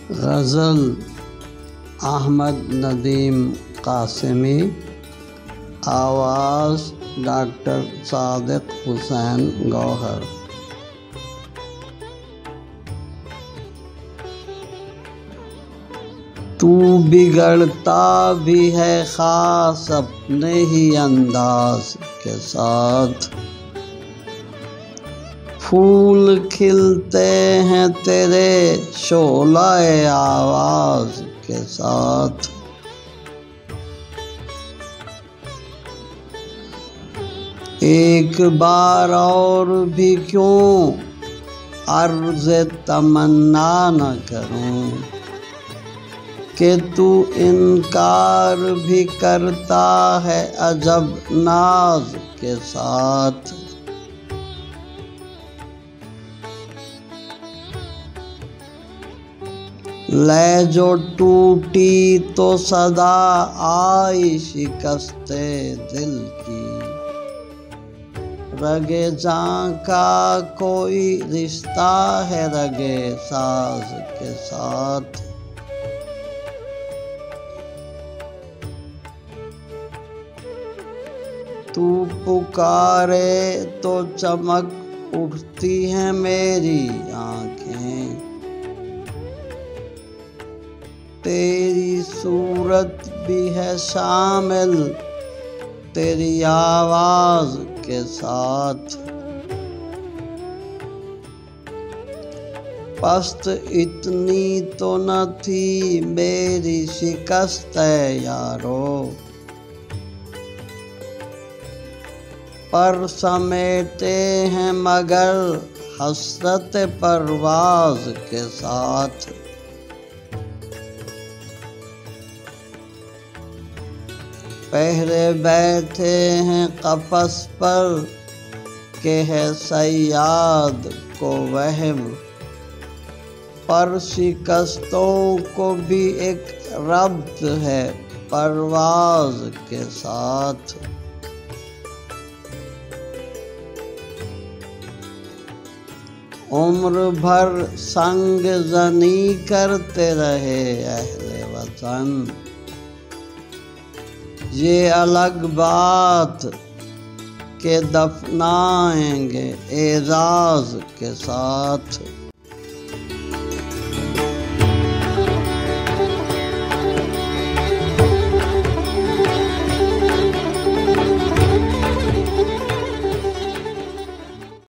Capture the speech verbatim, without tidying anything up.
गज़ल अहमद नदीम कासिमी, आवाज़ डॉक्टर सादिक हुसैन गौहर। तू बिगड़ता भी है ख़ास अपने ही अंदाज के साथ, फूल खिलते हैं तेरे शोलाए आवाज़ के साथ। एक बार और भी क्यों अर्ज़ तमन्ना न करूं कि तू इनकार भी करता है अजब नाज के साथ। ले जो टूटी तो सदा आई शिकस्ते दिल की, रगे जां का कोई रिश्ता है रगे साज के साथ। तू पुकारे तो चमक उठती है मेरी आँखें, तेरी सूरत भी है शामिल तेरी आवाज़ के साथ। पस्त इतनी तो न थी मेरी शिकस्त है यारो, पर समेटे हैं मगर हसरत परवाज़ के साथ। पहरे बैठे हैं कफस पर के है सयाद को वहम, पर शिकस्तों को भी एक रब्त है परवाज़ के साथ। उम्र भर संग जनी करते रहे अहले वतन, ये अलग बात के दफनाएंगे एजाज के साथ।